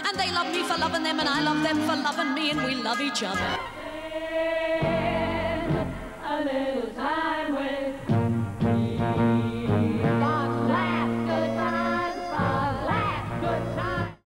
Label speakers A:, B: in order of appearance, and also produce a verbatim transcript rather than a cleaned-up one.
A: And they love me for loving them, and I love them for loving me, and we love each other. A little time.